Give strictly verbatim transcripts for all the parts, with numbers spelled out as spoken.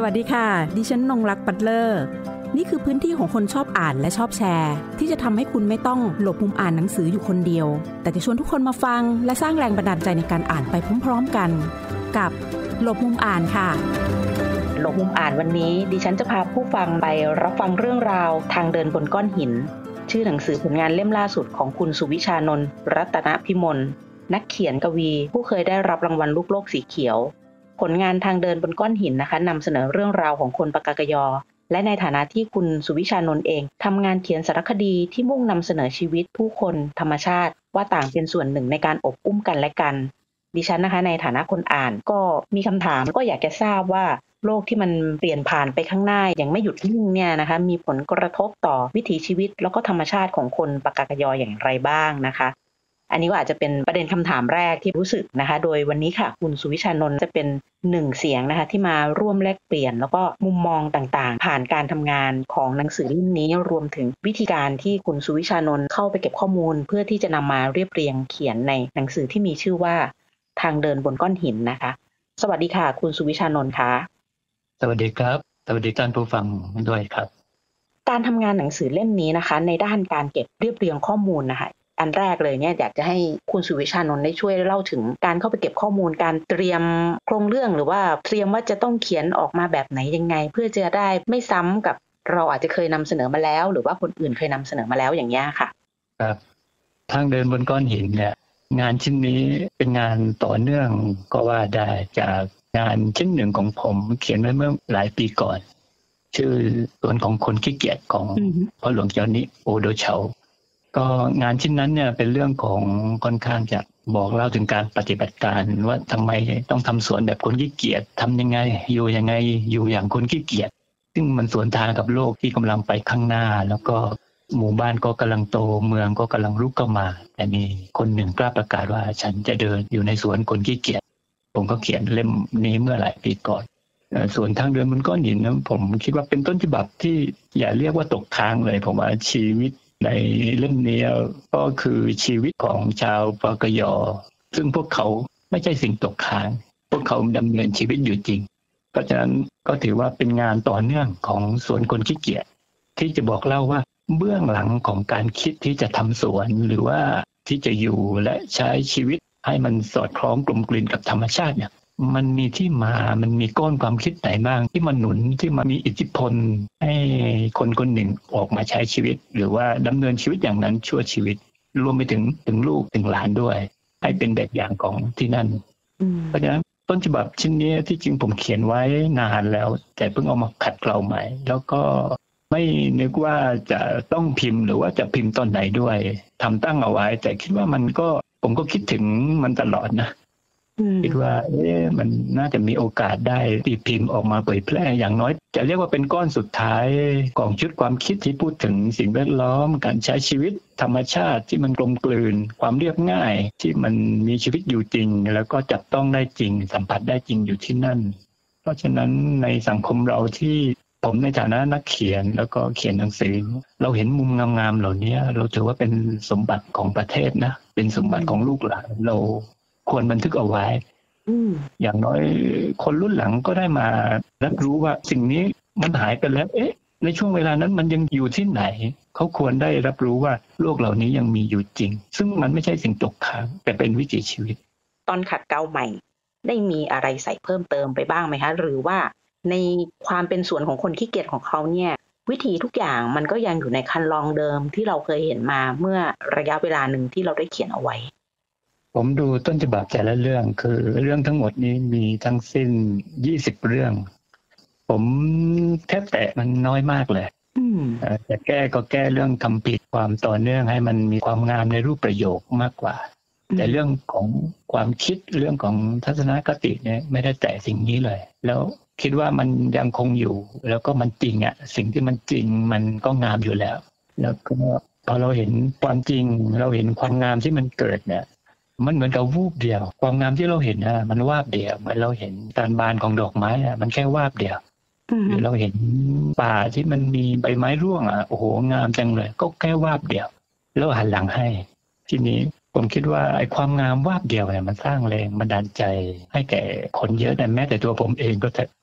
สวัสดีค่ะดิฉันนงรักปัตเลอร์นี่คือพื้นที่ของคนชอบอ่านและชอบแชร์ที่จะทำให้คุณไม่ต้องหลบมุมอ่านหนังสืออยู่คนเดียวแต่จะชวนทุกคนมาฟังและสร้างแรงบันดาลใจในการอ่านไปพร้อมๆกันกับหลบมุมอ่านค่ะหลบมุมอ่านวันนี้ดิฉันจะพาผู้ฟังไปรับฟังเรื่องราวทางเดินบนก้อนหินชื่อหนังสือผลงานเล่มล่าสุดของคุณสุวิชานนท์รัตนพิมลนักเขียนกวีผู้เคยได้รับรางวัลลูกโลกสีเขียวผลงานทางเดินบนก้อนหินนะคะนำเสนอเรื่องราวของคนปากากยอและในฐานะที่คุณสุวิชานนท์เองทำงานเขียนสารคดีที่มุ่งนำเสนอชีวิตผู้คนธรรมชาติว่าต่างเป็นส่วนหนึ่งในการอบอุ้มกันและกันดิฉันนะคะในฐานะคนอ่านก็มีคำถามก็อยากจะทราบว่าโลกที่มันเปลี่ยนผ่านไปข้างหน้าอย่างไม่หยุดนิ่งเนี่ยนะคะมีผลกระทบต่อวิถีชีวิตแล้วก็ธรรมชาติของคนปากากยออย่างไรบ้างนะคะอันนี้ก็อาจจะเป็นประเด็นคำถามแรกที่รู้สึกนะคะโดยวันนี้ค่ะคุณสุวิชานนท์จะเป็นหนึ่งเสียงนะคะที่มาร่วมแลกเปลี่ยนแล้วก็มุมมองต่างๆผ่านการทำงานของหนังสือเล่มนี้รวมถึงวิธีการที่คุณสุวิชานนท์เข้าไปเก็บข้อมูลเพื่อที่จะนำมาเรียบเรียงเขียนในหนังสือที่มีชื่อว่าทางเดินบนก้อนหินนะคะสวัสดีค่ะคุณสุวิชานนท์ค่ะสวัสดีครับสวัสดีท่านผู้ฟังด้วยครับการทำงานหนังสือเล่มนี้นะคะในด้านการเก็บเรียบเรียงข้อมูลนะคะอันแรกเลยเนี่ยอยากจะให้คุณสุวิชานนท์ได้ช่วยเล่าถึงการเข้าไปเก็บข้อมูลการเตรียมโครงเรื่องหรือว่าเตรียมว่าจะต้องเขียนออกมาแบบไหนยังไงเพื่อจะได้ไม่ซ้ำกับเราอาจจะเคยนำเสนอมาแล้วหรือว่าคนอื่นเคยนำเสนอมาแล้วอย่างเงี้ยค่ะครับทางเดินบนก้อนหินเนี่ยงานชิ้นนี้เป็นงานต่อเนื่องก็ว่าได้จากงานชิ้นหนึ่งของผมเขียนไว้เมื่อหลายปีก่อนชื่อสวนของคนขี้เกียจของพ่อหลวงเจ้านิโอโดเฉาก็งานชิ้นนั้นเนี่ยเป็นเรื่องของค่อนข้างจะบอกเล่าถึงการปฏิบัติการว่าทำไมต้องทำสวนแบบคนขี้เกียจทำยังไงอยู่ยังไงอยู่อย่างคนขี้เกียจซึ่งมันสวนทางกับโลกที่กำลังไปข้างหน้าแล้วก็หมู่บ้านก็กำลังโตเมืองก็กำลังรุกเข้ามาแต่มีคนหนึ่งกล้าประกาศว่าฉันจะเดินอยู่ในสวนคนขี้เกียจผมก็เขียนเล่มนี้เมื่อหลายปีก่อนส่วนทางเดินบนก้อนหินนะผมคิดว่าเป็นต้นฉบับที่อย่าเรียกว่าตกค้างเลยผมว่าชีวิตในเล่มนี้ก็คือชีวิตของชาวปากยอซึ่งพวกเขาไม่ใช่สิ่งตกค้างพวกเขาดำเนินชีวิตอยู่จริงเพราะฉะนั้นก็ถือว่าเป็นงานต่อเนื่องของสวนคนขี้เกียจที่จะบอกเล่าว่าเบื้องหลังของการคิดที่จะทำสวนหรือว่าที่จะอยู่และใช้ชีวิตให้มันสอดคล้องกลมกลืนกับธรรมชาติเนี่ยมันมีที่มามันมีก้อนความคิดไหนบ้างที่มันหนุนที่มันมีอิทธิพลให้คนคนหนึ่งออกมาใช้ชีวิตหรือว่าดำเนินชีวิตอย่างนั้นชั่วชีวิตรวมไปถึงถึงลูกถึงหลานด้วยให้เป็นแบบอย่างของที่นั่นเพราะฉะนั้นต้นฉบับชิ้นนี้ที่จริงผมเขียนไว้นานแล้วแต่เพิ่งเอามาขัดเกลาใหม่แล้วก็ไม่นึกว่าจะต้องพิมพ์หรือว่าจะพิมพ์ตอนไหนด้วยทำตั้งเอาไว้แต่คิดว่ามันก็ผมก็คิดถึงมันตลอดนะคิดว่าเอ๊ะมันน่าจะมีโอกาสได้ตีพิมพ์ออกมาเผยแพร่อย่างน้อยจะเรียกว่าเป็นก้อนสุดท้ายของชุดความคิดที่พูดถึงสิ่งแวดล้อมการใช้ชีวิตธรรมชาติที่มันกลมกลืนความเรียบง่ายที่มันมีชีวิตอยู่จริงแล้วก็จับต้องได้จริงสัมผัสได้จริงอยู่ที่นั่นเพราะฉะนั้นในสังคมเราที่ผมในฐานะนักเขียนแล้วก็เขียนหนังสือเราเห็นมุมงามๆเหล่านี้เราถือว่าเป็นสมบัติของประเทศนะเป็นสมบัติของลูกหลานเราควรบันทึกเอาไว้อย่างน้อยคนรุ่นหลังก็ได้มารับรู้ว่าสิ่งนี้มันหายไปแล้วเอ๊ะในช่วงเวลานั้นมันยังอยู่ที่ไหนเขาควรได้รับรู้ว่าโลกเหล่านี้ยังมีอยู่จริงซึ่งมันไม่ใช่สิ่งตกค้างแต่เป็นวิถีชีวิตตอนขัดเกลาใหม่ได้มีอะไรใส่เพิ่มเติมไปบ้างไหมคะหรือว่าในความเป็นส่วนของคนขี้เกียจของเขาเนี่ยวิธีทุกอย่างมันก็ยังอยู่ในคันลองเดิมที่เราเคยเห็นมาเมื่อระยะเวลาหนึ่งที่เราได้เขียนเอาไว้ผมดูต้นฉบับแต่ละเรื่องคือเรื่องทั้งหมดนี้มีทั้งสิ้นยี่สิบเรื่องผมแทบแตะมันน้อยมากเลยแต่แก้ก็แก้เรื่องคำผิดความต่อเนื่องให้มันมีความงามในรูปประโยคมากกว่าแต่เรื่องของความคิดเรื่องของทัศนคติเนี่ยไม่ได้แตะสิ่งนี้เลยแล้วคิดว่ามันยังคงอยู่แล้วก็มันจริงอ่ะสิ่งที่มันจริงมันก็งามอยู่แล้วแล้วก็พอเราเห็นความจริงเราเห็นความงามที่มันเกิดเนี่ยมันเหมือนกับวูบเดียวความงามที่เราเห็นนะมันวาบเดียวเหมือนเราเห็นการบานของดอกไม้อ่ะมันแค่วาบเดียวหรือเราเห็นป่าที่มันมีใบไม้ร่วงอ่ะโอ้โหงามจังเลยก็แค่วาบเดียวแล้วหันหลังให้ทีนี้ผมคิดว่าไอ้ความงามวาบเดียวเนี่ยมันสร้างแรงบันดาลใจให้แก่คนเยอะแต่แม้แต่ตัวผมเองก็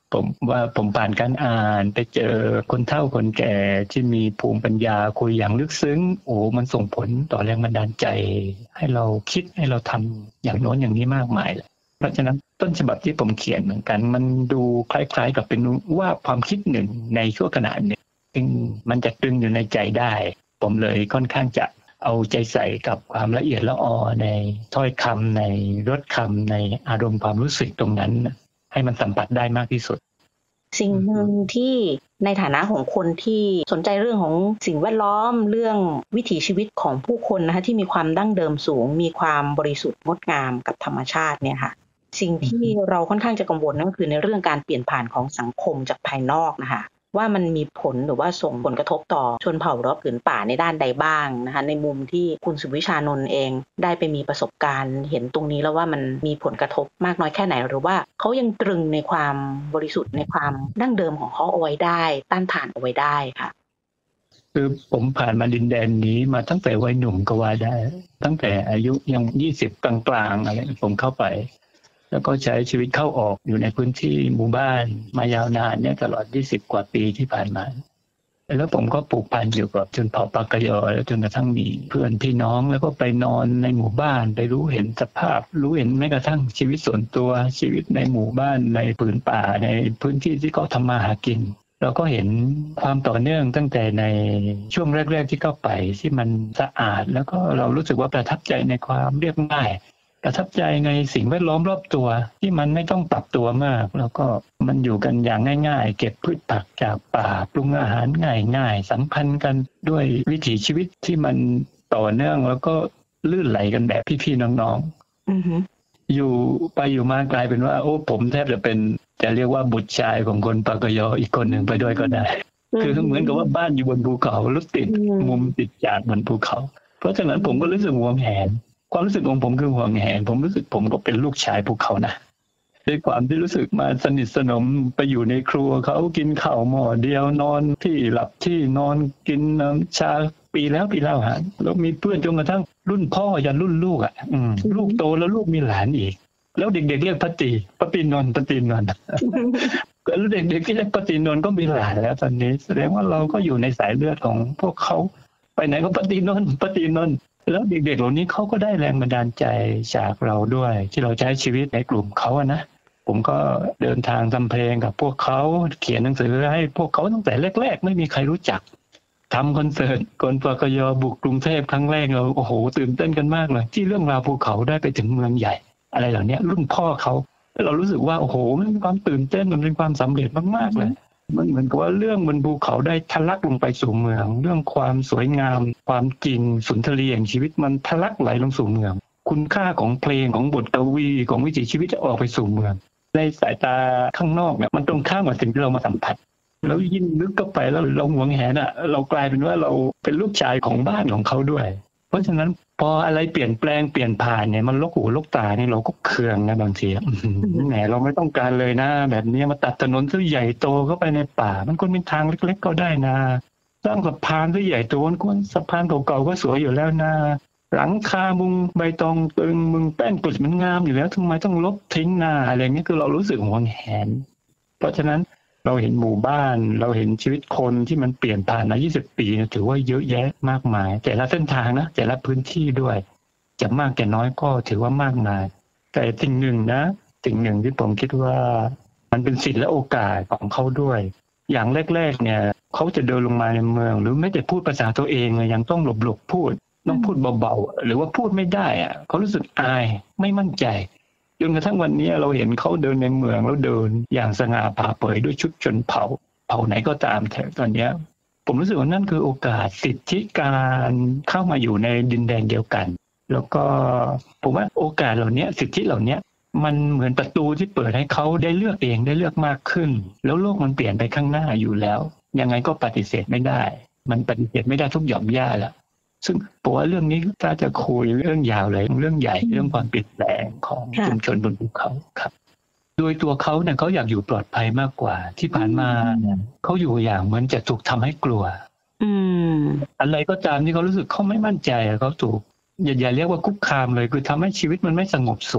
ผมว่าผมผ่านการอ่านไปเจอคนเฒ่าคนแก่ที่มีภูมิปัญญาคุยอย่างลึกซึ้งโอ้มันส่งผลต่อแรงบันดาลใจให้เราคิดให้เราทำอย่างโน้นอย่างนี้มากมายเลยเพราะฉะนั้นต้นฉบับที่ผมเขียนเหมือนกันมันดูคล้ายๆกับเป็นว่าความคิดหนึ่งในชั่วขณะหนึ่งซึ่งมันจะตรึงอยู่ในใจได้ผมเลยค่อนข้างจะเอาใจใส่กับความละเอียดละออในถ้อยคำในรสคำในอารมณ์ความรู้สึกตรงนั้นให้มันสัมผัสได้มากที่สุดสิ่งหนึ่งที่ในฐานะของคนที่สนใจเรื่องของสิ่งแวดล้อมเรื่องวิถีชีวิตของผู้คนนะคะที่มีความดั้งเดิมสูงมีความบริสุทธิ์งดงามกับธรรมชาติเนี่ยค่ะสิ่งที่เราค่อนข้างจะกังวลนั่นก็คือในเรื่องการเปลี่ยนผ่านของสังคมจากภายนอกนะคะว่ามันมีผลหรือว่าส่งผลกระทบต่อชนเผ่าหรือผืนป่าในด้านใดบ้างนะคะในมุมที่คุณสุวิชานนท์เองได้ไปมีประสบการณ์เห็นตรงนี้แล้วว่ามันมีผลกระทบมากน้อยแค่ไหนหรือว่าเขายังตรึงในความบริสุทธิ์ในความดั้งเดิมของเขาเอาไว้ได้ต้านทานเอาไว้ได้ค่ะคือผมผ่านมาดินแดนนี้มาตั้งแต่วัยหนุ่มก็ว่าได้ตั้งแต่อายุยังยี่สิบกลางๆอะไรผมเข้าไปแล้วก็ใช้ชีวิตเข้าออกอยู่ในพื้นที่หมู่บ้านมายาวนานเนี่ยตลอดยี่สิบกว่าปีที่ผ่านมาแล้วผมก็ผูกพันอยู่กับชนเผ่าปากยอแล้วจนกระทั่งมีเพื่อนพี่น้องแล้วก็ไปนอนในหมู่บ้านไปรู้เห็นสภาพรู้เห็นแม้กระทั่งชีวิตส่วนตัวชีวิตในหมู่บ้านในผืนป่าในพื้นที่ที่เขาทำมาหากินเราก็เห็นความต่อเนื่องตั้งแต่ในช่วงแรกๆที่เข้าไปที่มันสะอาดแล้วก็เรารู้สึกว่าประทับใจในความเรียบง่ายประทับใจในสิ่งแวดล้อมรอบตัวที่มันไม่ต้องปรับตัวมากแล้วก็มันอยู่กันอย่างง่ายๆเก็บพืชผักจากป่าปรุงอาหารง่ายๆสัมพันธ์กันด้วยวิถีชีวิตที่มันต่อเนื่องแล้วก็ลื่นไหลกันแบบพี่ๆน้องๆ mm-hmm. อยู่ไปอยู่มากลายเป็นว่าโอ้ผมแทบจะเป็นจะเรียกว่าบุตรชายของคนปากยออีกคนหนึ่งไปด้วยก็ได้ mm-hmm. คือเหมือนกับว่าบ้านอยู่บนภูเขาแล้วติด mm-hmm. มุมติดจากบนภูเขาเพราะฉะนั้นผมก็รู้สึกหวงแหนความรู้สึกของผมคือห่วงแหนผมรู้สึกผมก็เป็นลูกชายภูเขานะด้วยความที่รู้สึกมาสนิทสนมไปอยู่ในครัวเขากินข้าวหม้อเดียวนอนที่หลับที่นอนกินน้ำชาปีแล้วปีเล่าฮะแล้วมีเพื่อนจนกระทั่งรุ่นพ่อยันรุ่นลูกอ่ะลูกโตแล้วลูกมีหลานอีกแล้วเด็กๆเรียกปฏิปฏินนท์ปฏินนท์แล้วเด็กๆที่เรียกปฏินนท์ก็มีหลานแล้วตอนนี้แสดงว่าเราก็อยู่ในสายเลือดของพวกเขาไปไหนก็ปฏินนท์ปฏินนท์แล้วเด็กๆเหล่านี้เขาก็ได้แรงบันดาลใจจากเราด้วยที่เราใช้ชีวิตในกลุ่มเขาอะนะผมก็เดินทางทำเพลงกับพวกเขาเขียนหนังสือให้พวกเขาตั้งแต่แรกๆไม่มีใครรู้จักทำคอนเสิร์ตคนปากยอบุกกรุงเทพครั้งแรกเราโอ้โหตื่นเต้นกันมากเลยที่เรื่องราวภูเขาได้ไปถึงเมืองใหญ่อะไรเหล่านี้รุ่นพ่อเขาเรารู้สึกว่าโอ้โหมันเป็นความตื่นเต้นมันเป็นความสำเร็จมากๆเลยมันเหมือนกับว่าเรื่องบนภูเขาได้ทะลักลงไปสู่เมืองเรื่องความสวยงามความจริงสุนทรีย์แห่งชีวิตมันทะลักไหลลงสู่เมืองคุณค่าของเพลงของบทกวีของวิถีชีวิตจะออกไปสู่เมืองในสายตาข้างนอกเนี่ยมันตรงข้ามกับสิ่งที่เรามาสัมผัสแล้วยิ่งลึกเข้าไปแล้วเราหวงแหนอ่ะเรากลายเป็นว่าเราเป็นลูกชายของบ้านของเขาด้วยเพราะฉะนั้นพออะไรเปลี่ยนแปลงเปลี่ยนผ่านเนี่ยมันลกหูลกตาเนี่ยเราก็เคืองนะบางทีแหมเราไม่ต้องการเลยนะแบบนี้มาตัดถนนที่ใหญ่โตเข้าไปในป่ามันควรเป็นทางเล็กๆก็ได้นะสร้างสะพานที่ใหญ่โตมันควรสะพานเก่าๆก็สวยอยู่แล้วนะหลังคามุงใบตองตึงมึงแป้นกุดมันงามอยู่แล้วทำไมต้องลบทิ้งนาอะไรเงี้ยคือเรารู้สึกหวงแหนเพราะฉะนั้นเราเห็นหมู่บ้านเราเห็นชีวิตคนที่มันเปลี่ยนผ่านมายี่สิบปีถือว่าเยอะแยะมากมายแต่ละเส้นทางนะแต่ละพื้นที่ด้วยจะมากแก่น้อยก็ถือว่ามากมายแต่สิ่งหนึ่งนะสิ่งหนึ่งที่ผมคิดว่ามันเป็นสิทธิและโอกาสของเขาด้วยอย่างแรกๆเนี่ยเขาจะเดินลงมาในเมืองหรือไม่แต่พูดภาษาตัวเองยังต้องหลบๆพูดต้องพูดเบาๆหรือว่าพูดไม่ได้อะเขารู้สึกอายไม่มั่นใจจนกระทั่งวันนี้เราเห็นเขาเดินในเมืองแล้วเดินอย่างสง่าผ่าเผยด้วยชุดชนเผ่าเผ่าไหนก็ตามแต่ตอนนี้ผมรู้สึกว่านั่นคือโอกาสสิทธิการเข้ามาอยู่ในดินแดนเดียวกันแล้วก็ผมว่าโอกาสเหล่านี้สิทธิเหล่านี้มันเหมือนประตูที่เปิดให้เขาได้เลือกเองได้เลือกมากขึ้นแล้วโลกมันเปลี่ยนไปข้างหน้าอยู่แล้วยังไงก็ปฏิเสธไม่ได้มันปฏิเสธไม่ได้ทุกหย่อมย่าแล้วซึ่งผมว่าเรื่องนี้ถ้าจะคุยเรื่องยาวเลยเรื่องใหญ่เรื่องความเปลี่ยนแปลงของชุมชนบนภูเขาครับโดยตัวเขาเนี่ยเขาอยากอยู่ปลอดภัยมากกว่าที่ผ่านมาเนี่ยเขาอยู่อย่างเหมือนจะถูกทำให้กลัวอืมอะไรก็ตามที่เขารู้สึกเขาไม่มั่นใจเขาถูกอย่าอย่าเรียกว่าคุกคามเลยคือทำให้ชีวิตมันไม่สงบสุข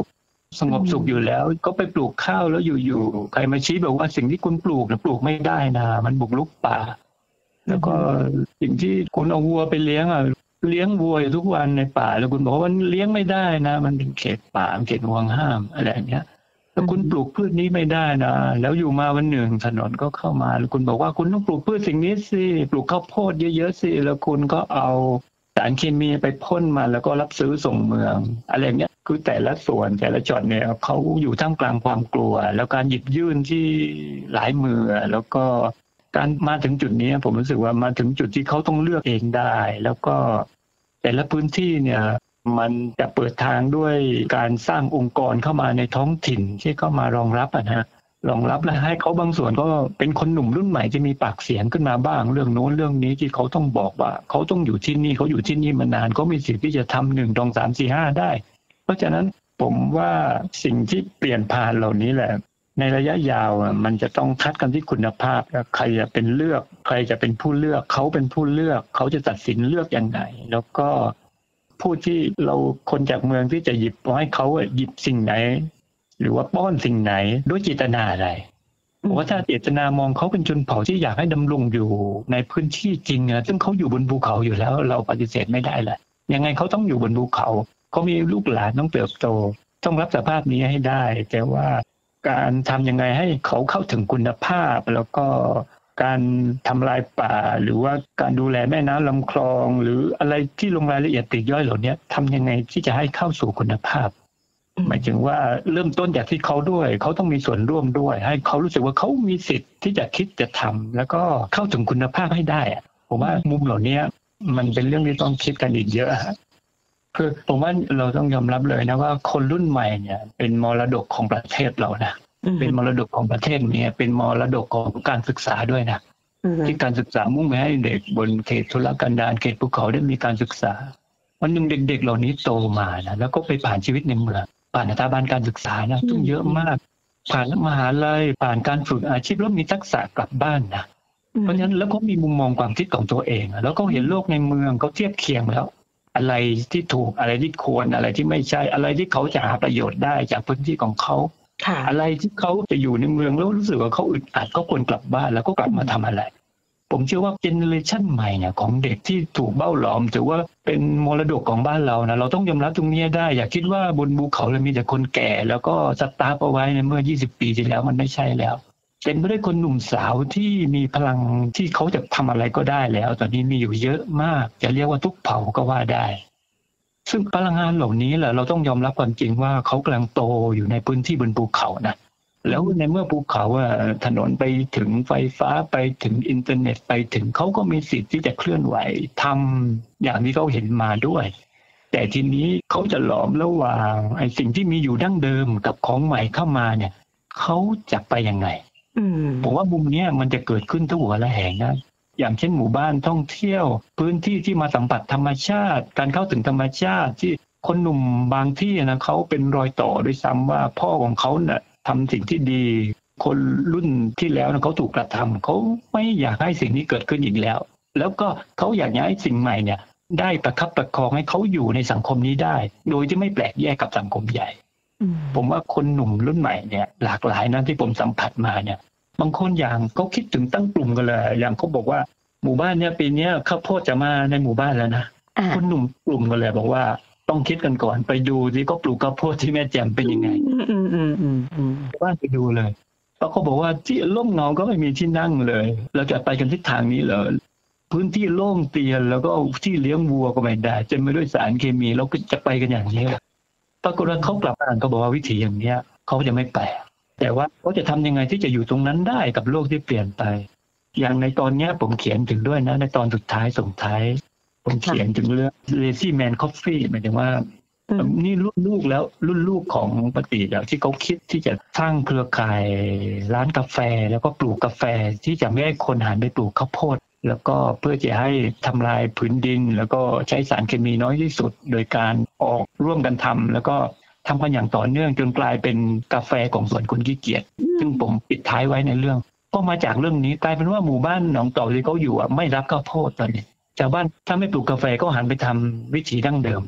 สงบสุขอยู่แล้วก็ไปปลูกข้าวแล้วอยู่ๆใครมาชี้บอกว่าสิ่งที่คุณปลูกนะปลูกไม่ได้นะมันบุกรุกป่าแล้วก็สิ่งที่คุณเอาวัวไปเลี้ยงอ่ะเลี้ยงวัวอยู่ทุกวันในป่าแล้วคุณบอกว่ามันเลี้ยงไม่ได้นะมันเป็นเขตป่าเขตห่วงห้ามอะไรอย่างเงี้ยแล้วคุณปลูกพืชนี้ไม่ได้นะแล้วอยู่มาวันหนึ่งถนนก็เข้ามาแล้วคุณบอกว่าคุณต้องปลูกพืชสิ่งนี้สิปลูกข้าวโพดเยอะๆสิแล้วคุณก็เอาสารเคมีไปพ่นมาแล้วก็รับซื้อส่งเมืองอะไรอย่างเงี้ยคือแต่ละส่วนแต่ละจอดเนี่ยเขาอยู่ท่ามกลางความกลัวแล้วการหยิบยื่นที่หลายมือแล้วก็การมาถึงจุดนี้ผมรู้สึกว่ามาถึงจุดที่เขาต้องเลือกเองได้แล้วก็แต่ละพื้นที่เนี่ยมันจะเปิดทางด้วยการสร้างองค์กรเข้ามาในท้องถิ่นที่เข้ามารองรับอ่ะนะรองรับและให้เขาบางส่วนก็เป็นคนหนุ่มรุ่นใหม่ที่มีปากเสียงขึ้นมาบ้างเรื่องโน้นเรื่องนี้ที่เขาต้องบอกว่าเขาต้องอยู่ที่นี่เขาอยู่ที่นี่มานานเขามีสิทธิ์ที่จะทำหนึ่งสองสามสี่ห้าได้เพราะฉะนั้นผมว่าสิ่งที่เปลี่ยนผ่านเหล่านี้แหละในระยะยาวมันจะต้องคัดกันที่คุณภาพใครจะเป็นเลือกใครจะเป็นผู้เลือกเขาเป็นผู้เลือกเขาจะตัดสินเลือกอย่างไรแล้วก็ผู้ที่เราคนจากเมืองที่จะหยิบให้เขาหยิบสิ่งไหนหรือว่าป้อนสิ่งไหนด้วยเจตนาอะไรเพราะว่าถ้าเจตนามองเขาเป็นชนเผ่าที่อยากให้ดำรงอยู่ในพื้นที่จริงนะซึ่งเขาอยู่บนภูเขาอยู่แล้วเราปฏิเสธไม่ได้แหละยังไงเขาต้องอยู่บนภูเขาเขามีลูกหลานต้องเติบโตต้องรับสภาพนี้ให้ได้แต่ว่าการทำยังไงให้เขาเข้าถึงคุณภาพแล้วก็การทำลายป่าหรือว่าการดูแลแม่น้ำลำคลองหรืออะไรที่ลงรายละเอียดปลีกย่อยเหล่านี้ทำยังไงที่จะให้เข้าสู่คุณภาพหมายถึงว่าเริ่มต้นจากที่เขาด้วยเขาต้องมีส่วนร่วมด้วยให้เขารู้สึกว่าเขามีสิทธิ์ที่จะคิดจะทำแล้วก็เข้าถึงคุณภาพให้ได้ผมว่ามุมเหล่านี้มันเป็นเรื่องที่ต้องคิดกันอีกเยอะคือผมว่าเราต้องยอมรับเลยนะว่าคนรุ่นใหม่เนี่ยเป็นมรดกของประเทศเรานะเป็นมรดกของประเทศเนี่ยเป็นมรดกของการศึกษาด้วยนะที่การศึกษามุ่งไปให้เด็กบนเขตทุรกันดารเขตภูเขาได้มีการศึกษาวันหนึ่งเด็กๆเหล่านี้โตมานะแล้วก็ไปผ่านชีวิตในเมืองผ่านสถาบันการศึกษานะซึ่งเยอะมากผ่านมหาลัยผ่านการฝึกอาชีพแล้วมีทักษะกลับบ้านนะเพราะฉะนั้นแล้วก็มีมุมมองความคิดของตัวเองแล้วก็เห็นโลกในเมืองเขาเทียบเคียงแล้วอะไรที่ถูกอะไรที่ควรอะไรที่ไม่ใช่อะไรที่เขาจะหาประโยชน์ได้จากพื้นที่ของเขาอะไรที่เขาจะอยู่ในเมืองแล้วรู้สึกว่าเขาอึดอัดก็ควรกลับบ้านแล้วก็กลับมาทำอะไรผมเชื่อว่าเจเนอเรชันใหม่เนี่ยของเด็กที่ถูกเบ้าหลอมถือว่าเป็นมรดกของบ้านเรานะเราต้องยอมรับตรงนี้ได้อย่าคิดว่าบนภูเขาเรามีแต่คนแก่แล้วก็สตาร์ฟเอาไว้ในเมื่อยี่สิบปีที่แล้วมันไม่ใช่แล้วเต็มไปด้วยคนหนุ่มสาวที่มีพลังที่เขาจะทำอะไรก็ได้แล้วตอนนี้มีอยู่เยอะมากจะเรียกว่าทุกเผ่าก็ว่าได้ซึ่งพลังงานเหล่านี้แหละเราต้องยอมรับความจริงว่าเขากำลังโตอยู่ในพื้นที่บนภูเขานะแล้วในเมื่อภูเขาถนนไปถึงไฟฟ้าไปถึงอินเทอร์เน็ตไปถึงเขาก็มีสิทธิ์ที่จะเคลื่อนไหวทำอย่างที่เขาเห็นมาด้วยแต่ทีนี้เขาจะหลอมระหว่างไอ้สิ่งที่มีอยู่ดั้งเดิมกับของใหม่เข้ามาเนี่ยเขาจะไปยังไงผมว่ามุมนี้มันจะเกิดขึ้นทุกหัวระแหงนะอย่างเช่นหมู่บ้านท่องเที่ยวพื้นที่ที่มาสัมผัสธรรมชาติการเข้าถึงธรรมชาติที่คนหนุ่มบางที่นะเขาเป็นรอยต่อด้วยซ้ำว่าพ่อของเขาเนี่ยทำสิ่งที่ดีคนรุ่นที่แล้วนะเขาถูกกระทำเขาไม่อยากให้สิ่งนี้เกิดขึ้นอีกแล้วแล้วก็เขาอยากให้สิ่งใหม่เนี่ยได้ประคับประคองให้เขาอยู่ในสังคมนี้ได้โดยที่ไม่แปลกแยกกับสังคมใหญ่ผมว่าคนหนุ่มรุ่นใหม่เนี่ยหลากหลายนะที่ผมสัมผัสมาเนี่ยบางคนอย่างเขาคิดถึงตั้งกลุ่มกันเลยอย่างเขาบอกว่าหมู่บ้านเนี่ยปีนี้ข้าวโพดจะมาในหมู่บ้านแล้วนะคนหนุ่มกลุ่มกันเลยบอกว่าต้องคิดกันก่อนไปดูที่เขาปลูกข้าวโพดที่แม่แจ่มเป็นยังไงบ้านไปดูเลยเพราะเขาบอกว่าที่ร่มเงาก็ไม่มีที่นั่งเลยเราจะไปกันทิศทางนี้เหรอพื้นที่โล่งเตียนแล้วก็ที่เลี้ยงวัวก็ไม่ได้เต็มไปด้วยสารเคมีแล้วก็จะไปกันอย่างนี้ปรากฏว่าเขากลับบ้านเขาบอกว่าวิถีอย่างนี้เขาจะไม่ไปแต่ว่าเขาจะทำยังไงที่จะอยู่ตรงนั้นได้กับโลกที่เปลี่ยนไปอย่างในตอนนี้ผมเขียนถึงด้วยนะในตอนสุดท้ายส่งท้ายผมเขียนถึงเรื่อง Lazy Man Coffee หมายถึงว่านี่รุ่นลูกแล้วรุ่นลูกของปฏิแล้วที่เขาคิดที่จะสร้างเครือข่ายร้านกาแฟแล้วก็ปลูกกาแฟที่จะไม่ให้คนหันไปปลูกข้าวโพดแล้วก็เพื่อจะให้ทำลายผืนดินแล้วก็ใช้สารเคมีน้อยที่สุดโดยการออกร่วมกันทำแล้วก็ทำกันอย่างต่อเนื่องจนกลายเป็นกาแฟของส่วนคนขี้เกียจซึ่งผมปิดท้ายไว้ในเรื่องก็มาจากเรื่องนี้กลายเป็นว่าหมู่บ้านหนองต่อที่เขาอยู่ไม่รับข้าวโพดตอนนี้ชาวบ้านถ้าไม่ปลูกกาแฟก็หันไปทำวิถีดั้งเดิม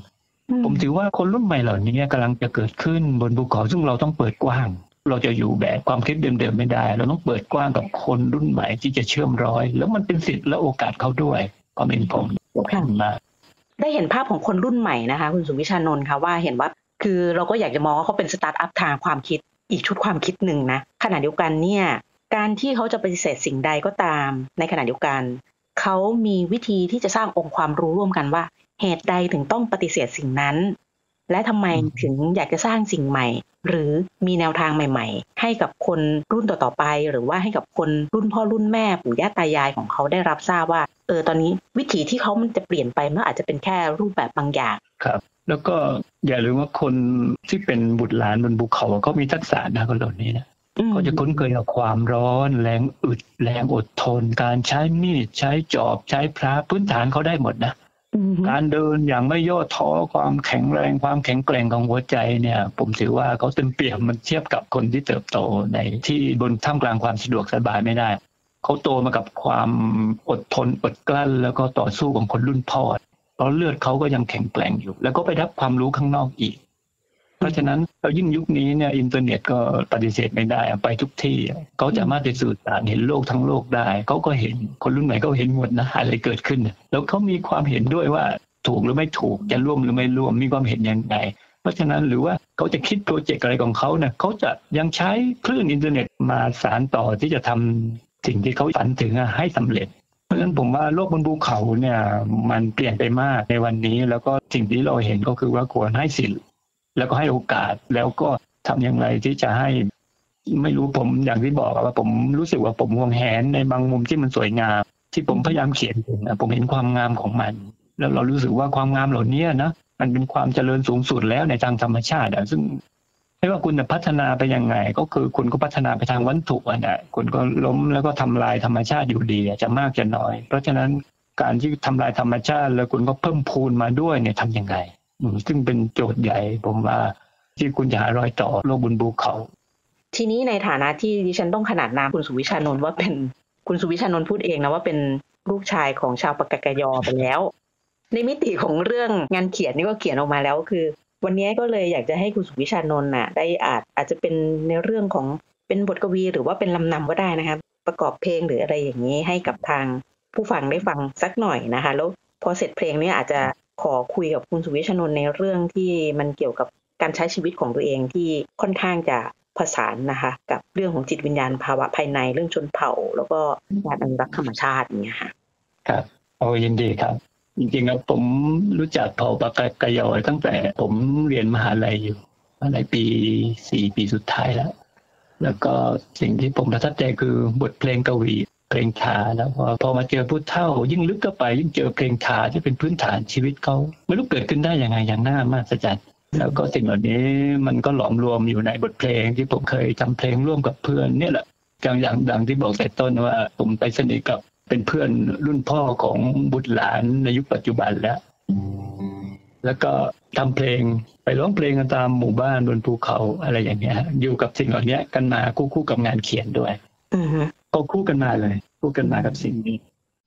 ผมถือว่าคนรุ่นใหม่เหล่านี้กำลังจะเกิดขึ้นบนภูเขาซึ่งเราต้องเปิดกว้างเราจะอยู่แบบความคิดเดิมๆไม่ได้เราต้องเปิดกว้างกับคนรุ่นใหม่ที่จะเชื่อมร้อยแล้วมันเป็นสิทธิ์และโอกาสเขาด้วยความเป็นผมมากได้เห็นภาพของคนรุ่นใหม่นะคะคุณสุวิชานนท์ค่ะว่าเห็นว่าคือเราก็อยากจะมองว่าเขาเป็นสตาร์ทอัพทางความคิดอีกชุดความคิดหนึ่งนะขณะเดียวกันเนี่ยการที่เขาจะปฏิเสธสิ่งใดก็ตามในขณะเดียวกันเขามีวิธีที่จะสร้างองค์ความรู้ร่วมกันว่าเหตุใดถึงต้องปฏิเสธสิ่งนั้นและทำไมถึงอยากจะสร้างสิ่งใหม่หรือมีแนวทางใหม่ๆให้กับคนรุ่นต่อๆไปหรือว่าให้กับคนรุ่นพ่อรุ่นแม่ปู่ย่าตายายของเขาได้รับทราบว่าเออตอนนี้วิถีที่เขามันจะเปลี่ยนไปมันอาจจะเป็นแค่รูปแบบบางอย่างครับแล้วก็อย่าลืมว่าคนที่เป็นบุตรหลานบนภูเขาเขามีทักษะนะคนเหล่านี้นะเขาจะคุ้นเคยกับความร้อนแรงอึดแรงอดทนการใช้มีดใช้จอบใช้พระพื้นฐานเขาได้หมดนะการเดินอย่างไม่ย่อท้อความแข็งแรงความแข็งแกร่งของหัวใจเนี่ยผมถือว่าเขาเต็มเปี่ยมมันเทียบกับคนที่เติบโตในที่บนท่ามกลางความสะดวกสบายไม่ได้เขาโตมากับความอดทนอดกลั้นแล้วก็ต่อสู้ของคนรุ่นพ่อเพราะเลือดเขาก็ยังแข็งแกร่งอยู่แล้วก็ไปรับความรู้ข้างนอกอีกเพราะฉะนั้นเรายิ่งยุคนี้เนี่ยอินเทอร์เน็ตก็ปฏิเสธไม่ได้ไปทุกที่เขาสามารถจะสื่อสารเห็นโลกทั้งโลกได้เขาก็เห็นคนรุ่นใหม่เขาเห็นหมดนะอะไรเกิดขึ้นแล้วเขามีความเห็นด้วยว่าถูกหรือไม่ถูกจะร่วมหรือไม่ร่วมมีความเห็นยังไงเพราะฉะนั้นหรือว่าเขาจะคิดโปรเจกต์อะไรของเขาเนี่ยเขาจะยังใช้คลื่นอินเทอร์เน็ตมาสานต่อที่จะทำสิ่งที่เขาฝันถึงให้สำเร็จเพราะฉะนั้นผมว่าโลกบนภูเขาเนี่ยมันเปลี่ยนไปมากในวันนี้แล้วก็สิ่งที่เราเห็นก็คือว่าควรให้สิทธิ์แล้วก็ให้โอกาสแล้วก็ทำอย่างไรที่จะให้ไม่รู้ผมอย่างที่บอกว่าผมรู้สึกว่าผมห่วงแหนในบางมุมที่มันสวยงามที่ผมพยายามเขียนถึงผมเห็นความงามของมันแล้วเรารู้สึกว่าความงามเหล่านี้นะมันเป็นความเจริญสูงสุดแล้วในทางธรรมชาติซึ่งไม่ว่าคุณจะพัฒนาไปยังไงก็คือคุณก็พัฒนาไปทางวัตถุอ่ะนะคุณก็ล้มแล้วก็ทำลายธรรมชาติอยู่ดีจะมากจะน้อยเพราะฉะนั้นการที่ทำลายธรรมชาติแล้วคุณก็เพิ่มพูนมาด้วยเนี่ยทำยังไงซึ่งเป็นโจทย์ใหญ่ผมว่าที่คุณจะหารอยต่อโลกบนภูเขาทีนี้ในฐานะที่ดิฉันต้องขนานนามคุณสุวิชานนท์ว่าเป็นคุณสุวิชานนท์พูดเองนะว่าเป็นลูกชายของชาวปากกยอไปแล้วในมิติของเรื่องงานเขียนนี่ก็เขียนออกมาแล้วคือวันนี้ก็เลยอยากจะให้คุณสุวิชานนท์น่ะได้อาจอาจจะเป็นในเรื่องของเป็นบทกวีหรือว่าเป็นลำนำก็ได้นะคะประกอบเพลงหรืออะไรอย่างนี้ให้กับทางผู้ฟังได้ฟังสักหน่อยนะคะแล้วพอเสร็จเพลงนี้อาจจะขอคุยกับคุณสุวิชานนท์ในเรื่องที่มันเกี่ยวกับการใช้ชีวิตของตัวเองที่ค่อนข้างจะผสานนะคะกับเรื่องของจิตวิญญาณภาวะภายในเรื่องชนเผ่าแล้วก็การอนุรักษ์ธรรมชาติอย่างเงี้ยค่ะครับโอ้ยินดีครับจริงๆแล้วผมรู้จักเผ่าปากกยอตั้งแต่ผมเรียนมหาลัยอยู่ในปีสี่ปีสุดท้ายแล้วแล้วก็สิ่งที่ผมประทับใจคือบทเพลงกวีเพลงชาแล้วพอพอมาเจอผู้เฒ่ายิ่งลึกเข้าไปยิ่งเจอเพลงชาที่เป็นพื้นฐานชีวิตเขาไม่รู้เกิดขึ้นได้ยังไงอย่างน่ามหัศจรรย์แล้วก็สิ่งเหล่านี้มันก็หลอมรวมอยู่ในบทเพลงที่ผมเคยทำเพลงร่วมกับเพื่อนเนี่ยแหละอย่างอย่างดังที่บอกแต่ต้นว่าผมไปสนิทกับเป็นเพื่อนรุ่นพ่อของบุตรหลานในยุคปัจจุบันแล้วแล้วก็ทำเพลงไปร้องเพลงกันตามหมู่บ้านบนภูเขาอะไรอย่างเงี้ยอยู่กับสิ่งเหล่านี้กันมาคู่ๆกับงานเขียนด้วยอือฮึก็คู่กันมาเลยคู่กันมากับสิ่งนี้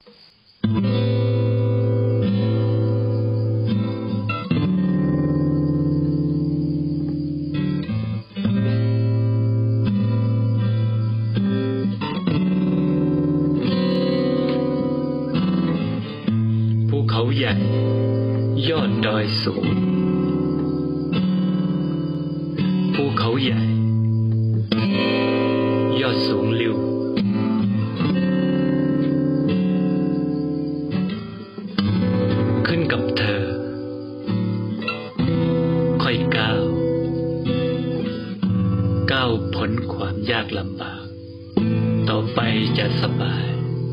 ภูเขาใหญ่ยอดดอยสูงภูเขาใหญ่ยอดสูงลิ่วขึ้นกับเธอค่อยก้าวก้าวพ้นความยากลำบากต่อไปจะสบาย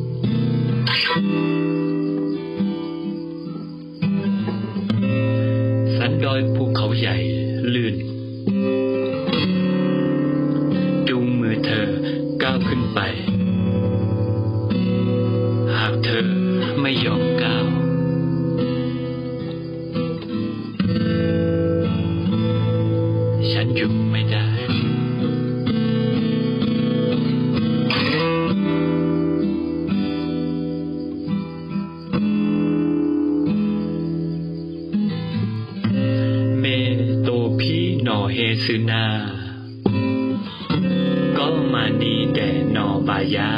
สันดอยภูเขาใหญ่ลื่นจูงมือเธอก้าวขึ้นไปหากเธอไม่ยอมก้าวฉันอยู่ไม่ได้เฮซึนาก็มานีแด่นอบายา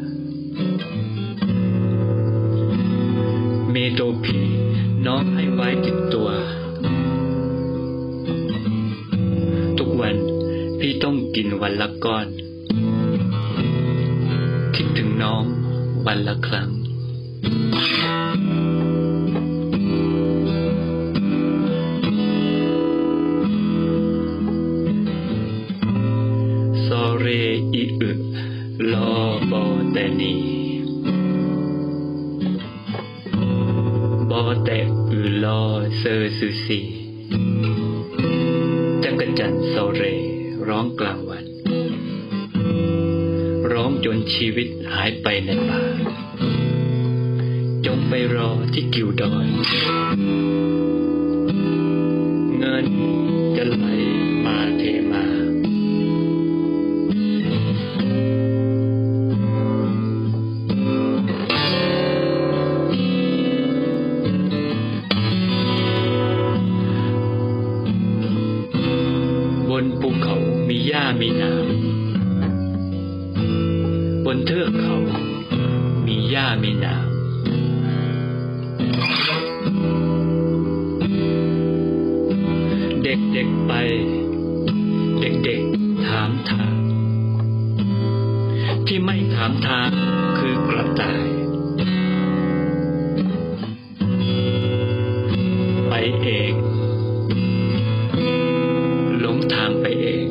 เมโตพีน้องให้ไว้ติดตัวทุกวันพี่ต้องกินวันละก้อนคิดถึงน้องวันละครั้งซอเรอิอึลอบอเตนีบอเตอึลอเซอร์ซูซีจักรจันทร์ซอเรร้องกลางวันร้องจนชีวิตหายไปในป่าจงไปรอที่กิวดอยเงินจะไหลมาเทมาบนภูเขามีหญ้ามีน้ำบนเทือกเขามีหญ้ามีน้ำเด็กๆไปเด็กๆถามทางที่ไม่ถามทางคือกระต่ายไปเองหลงทางไปเอง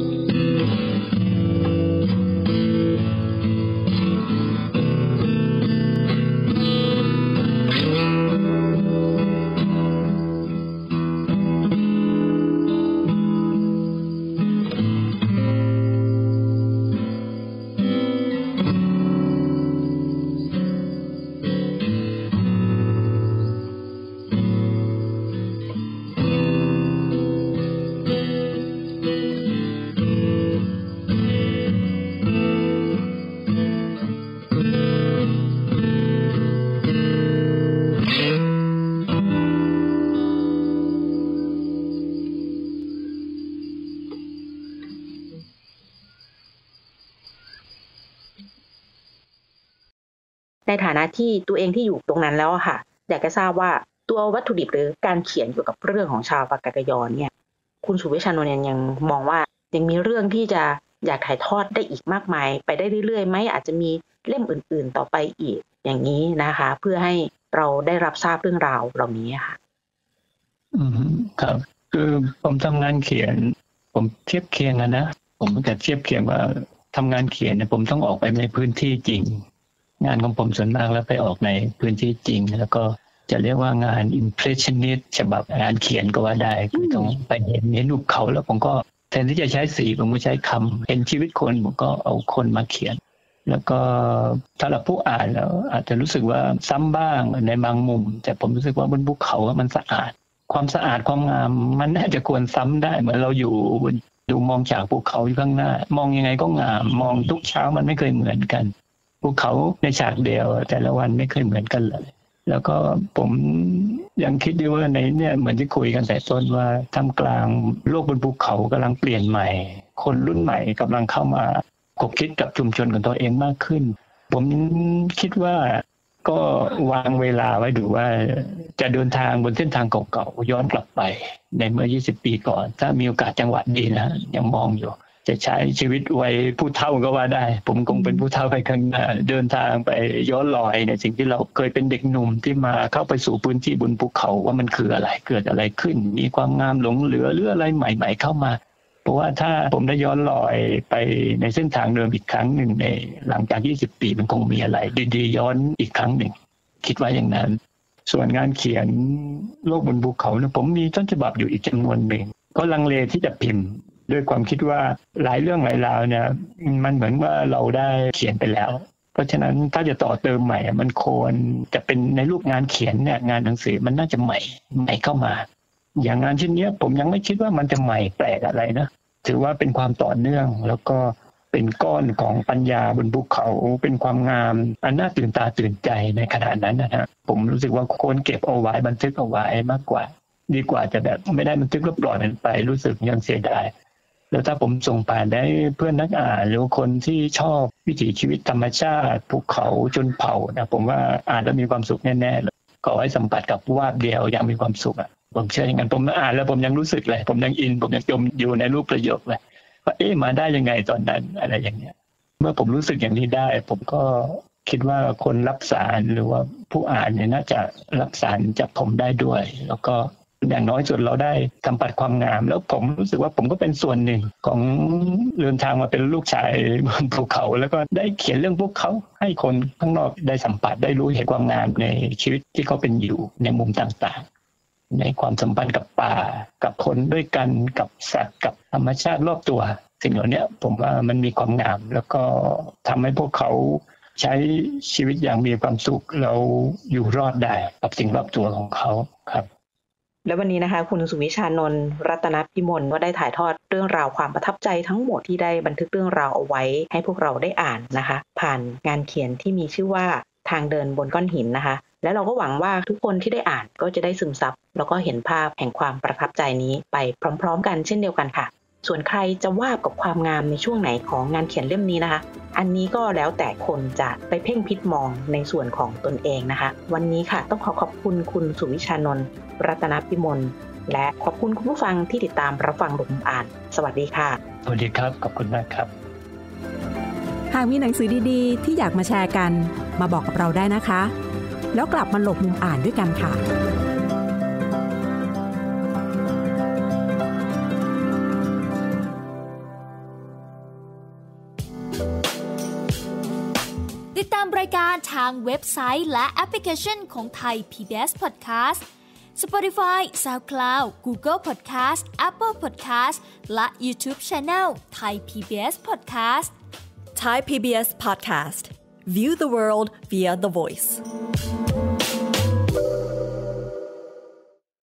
ในฐานะที่ตัวเองที่อยู่ตรงนั้นแล้วค่ะอยากจะทราบว่าตัววัตถุดิบหรือการเขียนเกี่ยวกับเรื่องของชาวปากากยอเนี่ยคุณสุวิชานนท์ยังมองว่ายังมีเรื่องที่จะอยากถ่ายทอดได้อีกมากมายไปได้เรื่อยๆไหมอาจจะมีเล่มอื่นๆต่อไปอีกอย่างนี้นะคะเพื่อให้เราได้รับทราบเรื่องราวเหล่านี้ค่ะอืมครับคือผมทำงานเขียนผมเทียบเคียงกันนะผมจะเทียบเคียงว่าทำงานเขียนเนี่ยผมต้องออกไปในพื้นที่จริงงานของผมส่วนมากแล้วไปออกในพื้นที่จริงแล้วก็จะเรียกว่างาน impressionist ฉบับงานเขียนก็ว่าได้คือต้องไปเห็นเห็นรูปเขาแล้วผมก็แทนที่จะใช้สีผมก็ใช้คำเห็นชีวิตคนผมก็เอาคนมาเขียนแล้วก็ถ้าเราผู้อ่านแล้วอาจจะรู้สึกว่าซ้ำบ้างในบางมุมแต่ผมรู้สึกว่าบนภูเขามันสะอาดความสะอาดความงามมันน่าจะควรซ้ำได้เหมือนเราอยู่ดูมองจากภูเขาอยู่ข้างหน้ามองยังไงก็งามมองทุกเช้ามันไม่เคยเหมือนกันภูเขาในฉากเดียวแต่ละวันไม่เคยเหมือนกันเลยแล้วก็ผมยังคิดดีว่าในเนี่ยเหมือนที่คุยกันแต่ต้นว่าท่ามกลางโลกบนภูเขากำลังเปลี่ยนใหม่คนรุ่นใหม่กำลังเข้ามาคบคิดกับชุมชนของตัวเองมากขึ้นผมคิดว่าก็วางเวลาไว้ดูว่าจะเดินทางบนเส้นทางเก่าๆย้อนกลับไปในเมื่อยี่สิบปีก่อนถ้ามีโอกาสจังหวะดีนะยังมองอยู่จะใช้ชีวิตวัยผู้เฒ่าก็ว่าได้ผมคงเป็นผู้เฒ่าไปข้างหน้าเดินทางไปย้อนรอยในสิ่งที่เราเคยเป็นเด็กหนุ่มที่มาเข้าไปสู่พื้นที่บนภูเขาว่ามันคืออะไรเกิดอะไรขึ้นมีความงามหลงเหลือหรืออะไรใหม่ๆเข้ามาเพราะว่าถ้าผมได้ย้อนรอยไปในเส้นทางเดิมอีกครั้งหนึ่งในหลังจากยี่สิบปีมันคงมีอะไรดีๆย้อนอีกครั้งหนึ่งคิดว่าอย่างนั้นส่วนงานเขียนโลกบนภูเขาเนี่ยผมมีต้นฉบับอยู่อีกจำนวนหนึ่งก็ลังเลที่จะพิมพ์ด้วยความคิดว่าหลายเรื่องหลายราวเนี่ยมันเหมือนว่าเราได้เขียนไปแล้วเพราะฉะนั้นถ้าจะต่อเติมใหม่มันควรจะเป็นในรูปงานเขียนเนี่ยงานหนังสือมันน่าจะใหม่ใหม่เข้ามาอย่างงานชิ้นนี้ผมยังไม่คิดว่ามันจะใหม่แปลกอะไรนะถือว่าเป็นความต่อเนื่องแล้วก็เป็นก้อนของปัญญาบนภูเขาเป็นความงามอันน่าตื่นตาตื่นใจในขณะนั้นนะฮะผมรู้สึกว่าควรเก็บเอาไว้บันทึกเอาไว้มากกว่าดีกว่าจะแบบไม่ได้บันทึกแล้วปล่อยมันไปรู้สึกยังเสียดายแล้วถ้าผมส่งผ่านได้เพื่อนนักอ่านหรือคนที่ชอบวิถีชีวิตธรรมชาติภูเขาชนเผ่านะผมว่าอ่านแล้วมีความสุขแน่ๆเลยขอให้สัมผัสกับวาดเดียวอย่างมีความสุขอ่ะผมเชื่ออย่างนั้นผมอ่านแล้วผมยังรู้สึกเลยผมยังอินผมยังจมอยู่ในรูปประโยคเลยว่าเอ๊ะมาได้ยังไงตอนนั้นอะไรอย่างเงี้ยเมื่อผมรู้สึกอย่างนี้ได้ผมก็คิดว่าคนรับสารหรือว่าผู้อ่านเนี่ยน่าจะรับสารจากผมได้ด้วยแล้วก็อย่างน้อยสุดเราได้สัมผัสความงามแล้วผมรู้สึกว่าผมก็เป็นส่วนหนึ่งของเดินทางมาเป็นลูกชายบนภูเขาแล้วก็ได้เขียนเรื่องพวกเขาให้คนข้างนอกได้สัมผัสได้รู้เห็นความงามในชีวิตที่เขาเป็นอยู่ในมุมต่างๆในความสัมพันธ์กับป่ากับคนด้วยกันกับสัตว์กับธรรมชาติรอบตัวสิ่งเหล่านี้ผมว่ามันมีความงามแล้วก็ทำให้พวกเขาใช้ชีวิตอย่างมีความสุขเราอยู่รอดได้กับสิ่งรอบตัวของเขาครับและวันนี้นะคะคุณสุวิชานนท์รัตนพิมลก็ได้ถ่ายทอดเรื่องราวความประทับใจทั้งหมดที่ได้บันทึกเรื่องราวเอาไว้ให้พวกเราได้อ่านนะคะผ่านงานเขียนที่มีชื่อว่าทางเดินบนก้อนหินนะคะและเราก็หวังว่าทุกคนที่ได้อ่านก็จะได้ซึมซับแล้วก็เห็นภาพแห่งความประทับใจนี้ไปพร้อมๆกันเช่นเดียวกันค่ะส่วนใครจะวาดกับความงามในช่วงไหนของงานเขียนเล่มนี้นะคะอันนี้ก็แล้วแต่คนจะไปเพ่งพิจมองในส่วนของตนเองนะคะวันนี้ค่ะต้องขอขอบคุณคุณสุวิชานนท์รัตนพิมลและขอบคุณคุณผู้ฟังที่ติดตามรับฟังหลบมุมอ่านสวัสดีค่ะสวัสดีครับขอบคุณมากครับหากมีหนังสือดีๆที่อยากมาแชร์กันมาบอกกับเราได้นะคะแล้วกลับมาหลบมุมอ่านด้วยกันค่ะติดตามรายการทางเว็บไซต์และแอปพลิเคชันของไทย พี บี เอส Podcast Spotify, SoundCloud, Google Podcast, Apple Podcast และ YouTube Channel Thai พี บี เอส Podcast Thai พี บี เอส Podcast View the world via the voice